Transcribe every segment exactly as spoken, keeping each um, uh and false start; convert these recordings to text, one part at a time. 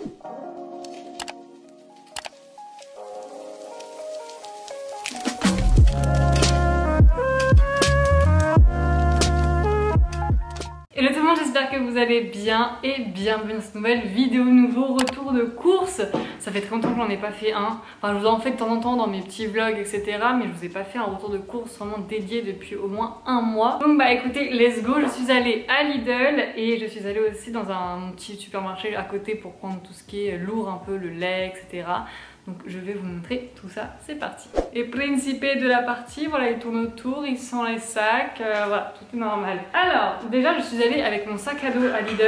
Hello tout le monde, j'espère que vous allez bien et bienvenue dans cette nouvelle vidéo, nouveau retour de course. Ça fait très longtemps que j'en ai pas fait un, enfin je vous en fais de temps en temps dans mes petits vlogs etc, mais je vous ai pas fait un retour de course vraiment dédié depuis au moins un mois. Donc bah écoutez, let's go, je suis allée à Lidl et je suis allée aussi dans un petit supermarché à côté pour prendre tout ce qui est lourd, un peu le lait etc. Donc je vais vous montrer tout ça, c'est parti. Et principe de la partie, voilà, il tourne autour, il sent les sacs, euh, voilà, tout est normal. Alors, déjà je suis allée avec mon sac à dos à Lidl,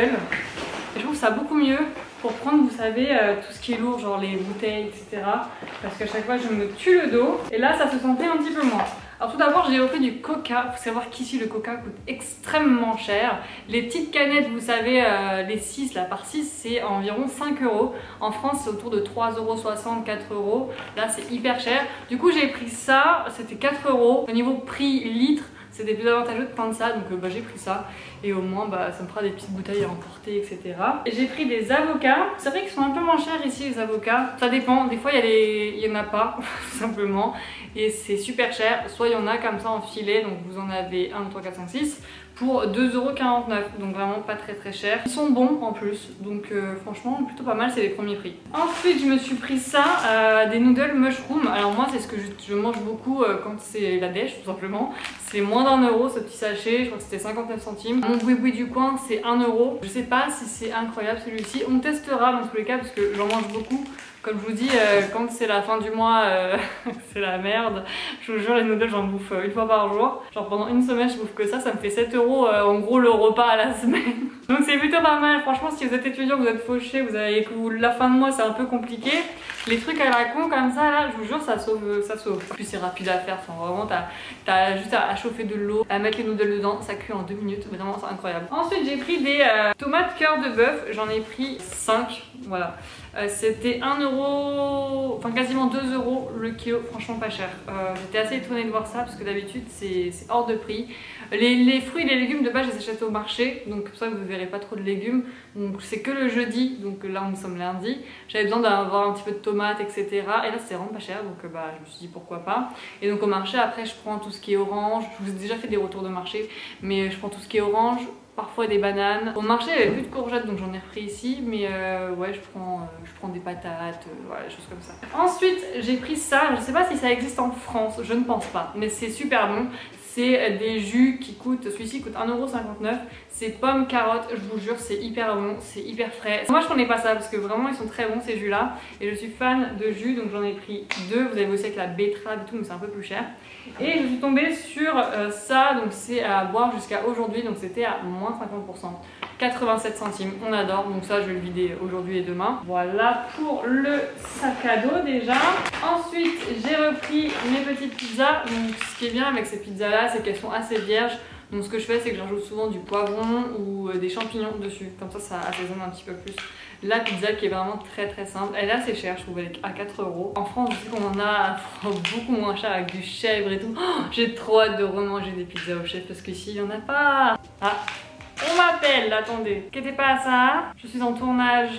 et je trouve ça beaucoup mieux pour prendre, vous savez, euh, tout ce qui est lourd, genre les bouteilles, et cetera. Parce qu'à chaque fois je me tue le dos, et là ça se sentait un petit peu moins. Alors tout d'abord j'ai repris du coca, il faut savoir qu'ici le coca coûte extrêmement cher. Les petites canettes, vous savez, euh, les six là par six, c'est environ cinq euros. En France c'est autour de trois euros soixante, quatre euros, là c'est hyper cher. Du coup j'ai pris ça, c'était quatre euros. Au niveau prix litre, c'était plus avantageux de prendre ça, donc euh, bah, j'ai pris ça. Et au moins bah, ça me fera des petites bouteilles à emporter et cetera. Et j'ai pris des avocats, c'est vrai qu'ils sont un peu moins chers ici les avocats. Ça dépend, des fois il y, les... y en a pas tout simplement. Et c'est super cher, soit il y en a comme ça en filet, donc vous en avez un, deux, trois, quatre, cinq, six pour deux euros quarante-neuf, donc vraiment pas très très cher. Ils sont bons en plus, donc euh, franchement plutôt pas mal, c'est les premiers prix. Ensuite je me suis pris ça, euh, des noodles mushroom. Alors moi c'est ce que je, je mange beaucoup euh, quand c'est la dèche tout simplement. C'est moins d'un euro ce petit sachet, je crois que c'était cinquante-neuf centimes. Mon boui-boui du coin c'est un euro. Je sais pas si c'est incroyable celui-ci, on testera dans tous les cas parce que j'en mange beaucoup. Comme je vous dis, euh, quand c'est la fin du mois, euh, c'est la merde. Je vous jure, les noodles, j'en bouffe une fois par jour. Genre pendant une semaine, je bouffe que ça, ça me fait sept euros euh, en gros le repas à la semaine. Donc c'est plutôt pas mal. Franchement, si vous êtes étudiant, vous êtes fauché, vous avez que vous, la fin de mois, c'est un peu compliqué. Les trucs à la con comme ça, là, je vous jure, ça sauve. Ça sauve. En plus, c'est rapide à faire. Enfin, vraiment, t'as as juste à, à chauffer de l'eau, à mettre les noodles dedans, ça cuit en deux minutes. Vraiment, c'est incroyable. Ensuite, j'ai pris des euh, tomates cœur de bœuf. J'en ai pris cinq. Voilà. Euh, c'était un euro, enfin quasiment deux euros le kilo, franchement pas cher. Euh, J'étais assez étonnée de voir ça parce que d'habitude c'est hors de prix. Les, les fruits et les légumes de base je les achète au marché, donc pour ça vous ne verrez pas trop de légumes. Donc c'est que le jeudi, donc là nous sommes lundi. J'avais besoin d'avoir un petit peu de tomates, et cetera. Et là c'est vraiment pas cher, donc bah, je me suis dit pourquoi pas. Et donc au marché après je prends tout ce qui est orange. Je vous ai déjà fait des retours de marché, mais je prends tout ce qui est orange. Parfois des bananes. Au marché, il n'y avait plus de courgettes, donc j'en ai repris ici. Mais euh, ouais, je prends, euh, je prends des patates, euh, voilà, des choses comme ça. Ensuite, j'ai pris ça. Je ne sais pas si ça existe en France, je ne pense pas. Mais c'est super bon. C'est des jus qui coûtent, celui-ci coûte un euro cinquante-neuf. C'est pommes, carottes, je vous jure, c'est hyper bon, c'est hyper frais. Moi je connais pas ça parce que vraiment ils sont très bons ces jus là. Et je suis fan de jus, donc j'en ai pris deux. Vous avez aussi avec la betterave et tout, mais c'est un peu plus cher. Et je suis tombée sur euh, ça, donc c'est à boire jusqu'à aujourd'hui, donc c'était à moins cinquante pour cent. quatre-vingt-sept centimes, on adore, donc ça je vais le vider aujourd'hui et demain. Voilà pour le sac à dos déjà. Ensuite j'ai repris mes petites pizzas. Donc ce qui est bien avec ces pizzas là, c'est qu'elles sont assez vierges. Donc ce que je fais, c'est que j'ajoute souvent du poivron ou des champignons dessus, comme ça ça assaisonne un petit peu plus la pizza, qui est vraiment très très simple. Elle est assez chère, je trouve, elle est à quatre euros. En France, je sais qu'on en a beaucoup moins cher avec du chèvre et tout. Oh, j'ai trop hâte de remanger des pizzas au chef parce qu'ici il n'y en a pas. Ah, on m'appelle, attendez. Inquiétez pas à ça, je suis en tournage.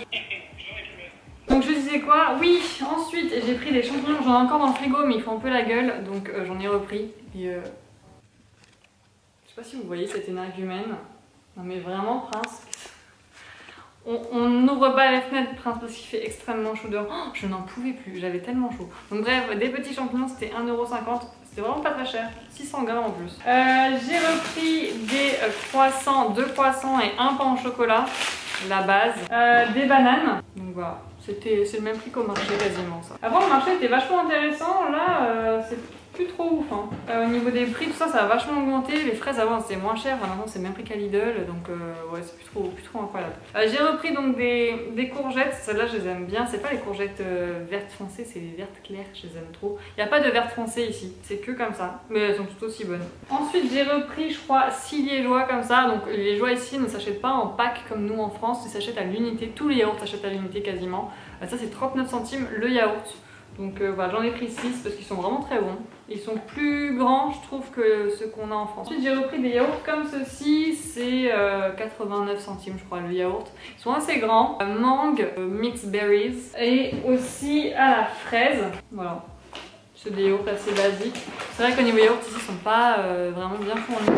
Donc je disais quoi? Oui, ensuite j'ai pris des champignons, j'en ai encore dans le frigo mais ils font un peu la gueule, donc euh, j'en ai repris. Et euh... je sais pas si vous voyez cette énergumène. Non mais vraiment Prince, on n'ouvre pas les fenêtres Prince parce qu'il fait extrêmement chaud dehors. Oh, je n'en pouvais plus, j'avais tellement chaud. Donc bref, des petits champignons c'était un euro cinquante. C'était vraiment pas très cher, six cents grammes en plus. Euh, j'ai repris des euh, croissants, deux croissants et un pain au chocolat, la base. Euh, des bananes, donc voilà. C'est le même prix qu'au marché quasiment ça. Avant le marché était vachement intéressant, là euh, c'est plus trop ouf. Hein. Euh, au niveau des prix, tout ça, ça a vachement augmenté. Les fraises avant c'était moins cher, enfin, maintenant c'est le même prix qu'à Lidl, donc euh, ouais c'est plus trop, plus trop incroyable. Euh, J'ai repris donc des, des courgettes, celles-là je les aime bien. C'est pas les courgettes euh, vertes foncées, c'est les vertes claires, je les aime trop. Il n'y a pas de vertes foncées ici, c'est que comme ça, mais elles sont tout aussi bonnes. Ensuite j'ai repris je crois six liégeois comme ça, donc les liégeois ici ne s'achètent pas en pack comme nous en France, ils s'achètent à l'unité, tous les yaourts s'achètent à l'unité quasiment. Euh, ça c'est trente-neuf centimes le yaourt. Donc euh, voilà, j'en ai pris six parce qu'ils sont vraiment très bons. Ils sont plus grands, je trouve, que ceux qu'on a en France. Ensuite, j'ai repris des yaourts comme ceci. C'est euh, quatre-vingt-neuf centimes, je crois, le yaourt. Ils sont assez grands. Euh, mangue, euh, mixed berries. Et aussi à la fraise. Voilà. C'est des yaourts assez basiques. C'est vrai qu'au niveau yaourt, ici, ils sont pas euh, vraiment bien fournis.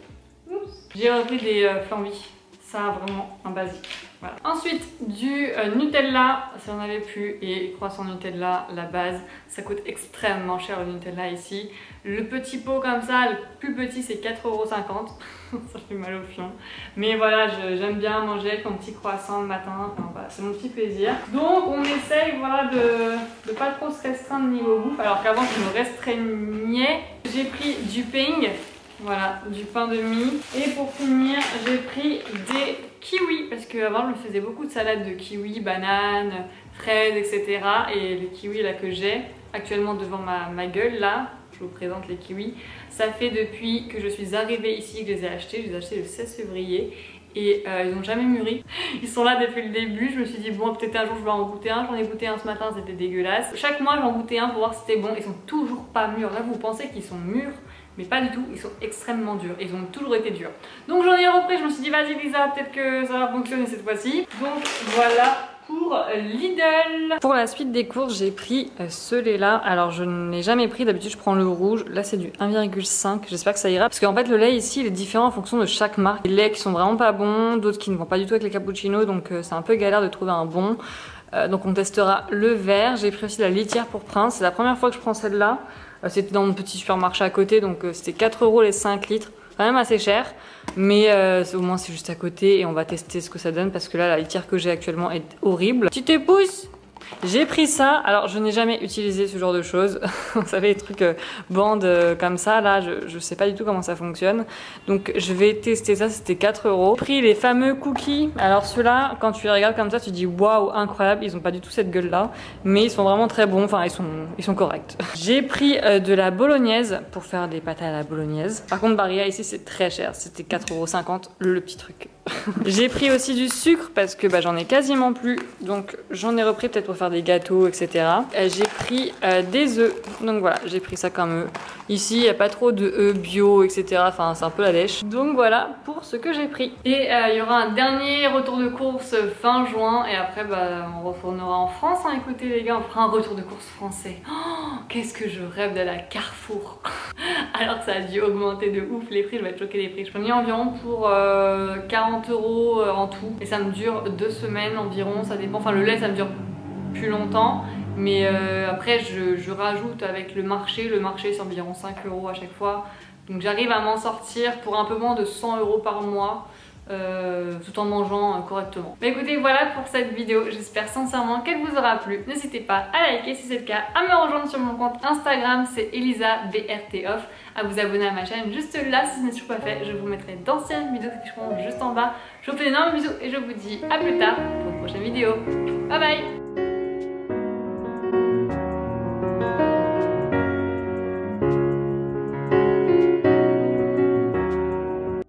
J'ai repris des euh, flambis. Ça, vraiment un basique. Voilà. Ensuite, du euh, Nutella, si on avait plus, et croissant Nutella, la base. Ça coûte extrêmement cher le Nutella ici. Le petit pot comme ça, le plus petit, c'est quatre euros cinquante. Ça fait mal au fion. Mais voilà, j'aime bien manger avec mon petit croissant le matin. Enfin, voilà, c'est mon petit plaisir. Donc, on essaye voilà, de ne pas trop se restreindre niveau bouffe. Alors qu'avant, je me restreignais. J'ai pris du ping. Voilà, du pain de mie. Et pour finir, j'ai pris des kiwis. Parce qu'avant, je me faisais beaucoup de salades de kiwis, bananes, fraises, et cetera. Et les kiwis là que j'ai actuellement devant ma, ma gueule, là, je vous présente les kiwis. Ça fait depuis que je suis arrivée ici que je les ai achetés. Je les ai achetés le seize février. Et euh, ils n'ont jamais mûri. Ils sont là depuis le début. Je me suis dit, bon, peut-être un jour je vais en goûter un. J'en ai goûté un ce matin, c'était dégueulasse. Chaque mois, j'en goûtais un pour voir si c'était bon. Ils sont toujours pas mûrs. Là, vous pensez qu'ils sont mûrs, mais pas du tout, ils sont extrêmement durs, ils ont toujours été durs. Donc j'en ai repris, je me suis dit vas-y Lisa, peut-être que ça va fonctionner cette fois-ci. Donc voilà pour Lidl. Pour la suite des courses, j'ai pris ce lait là. Alors je ne l'ai jamais pris, d'habitude je prends le rouge. Là c'est du un virgule cinq, j'espère que ça ira. Parce qu'en fait le lait ici il est différent en fonction de chaque marque. Les laits qui sont vraiment pas bons, d'autres qui ne vont pas du tout avec les cappuccinos, donc euh, c'est un peu galère de trouver un bon. Euh, donc on testera le vert. J'ai pris aussi la litière pour Prince, c'est la première fois que je prends celle-là. C'était dans mon petit supermarché à côté, donc c'était quatre euros les cinq litres, quand même assez cher, mais euh, au moins c'est juste à côté et on va tester ce que ça donne parce que là la litière que j'ai actuellement est horrible. Petite épouse, j'ai pris ça, alors je n'ai jamais utilisé ce genre de choses, vous savez les trucs euh, bandes euh, comme ça, là je, je sais pas du tout comment ça fonctionne, donc je vais tester ça, c'était quatre euros. J'ai pris les fameux cookies, alors ceux-là quand tu les regardes comme ça tu dis waouh incroyable, ils ont pas du tout cette gueule là, mais ils sont vraiment très bons, enfin ils sont, ils sont corrects. J'ai pris euh, de la bolognaise pour faire des pâtes à la bolognaise, par contre Barilla ici c'est très cher, c'était quatre euros cinquante le, le petit truc. J'ai pris aussi du sucre parce que bah, j'en ai quasiment plus, donc j'en ai repris peut-être pour faire des gâteaux, et cetera. Euh, j'ai pris euh, des œufs, donc voilà, j'ai pris ça comme œufs. Ici, il n'y a pas trop de œufs bio, et cetera. Enfin, c'est un peu la lèche. Donc voilà pour ce que j'ai pris. Et il euh, y aura un dernier retour de course fin juin, et après, bah, on retournera en France. Hein. Écoutez les gars, on fera un retour de course français. Oh, qu'est-ce que je rêve d'aller à Carrefour. Alors que ça a dû augmenter de ouf les prix, je vais être choquée des prix. Je peux mis environ pour euh, quarante euros en tout, et ça me dure deux semaines environ, ça dépend. Enfin, le lait, ça me dure plus longtemps, mais euh, après je, je rajoute avec le marché, le marché c'est environ cinq euros à chaque fois, donc j'arrive à m'en sortir pour un peu moins de cent euros par mois, euh, tout en mangeant euh, correctement. Mais écoutez, voilà pour cette vidéo, j'espère sincèrement qu'elle vous aura plu. N'hésitez pas à liker si c'est le cas, à me rejoindre sur mon compte Instagram, c'est Elisa B R T Off, à vous abonner à ma chaîne juste là si ce n'est toujours pas fait. Je vous mettrai d'anciennes vidéos qui seront juste en bas. Je vous fais d'énormes bisous et je vous dis à plus tard pour une prochaine vidéo. Bye bye.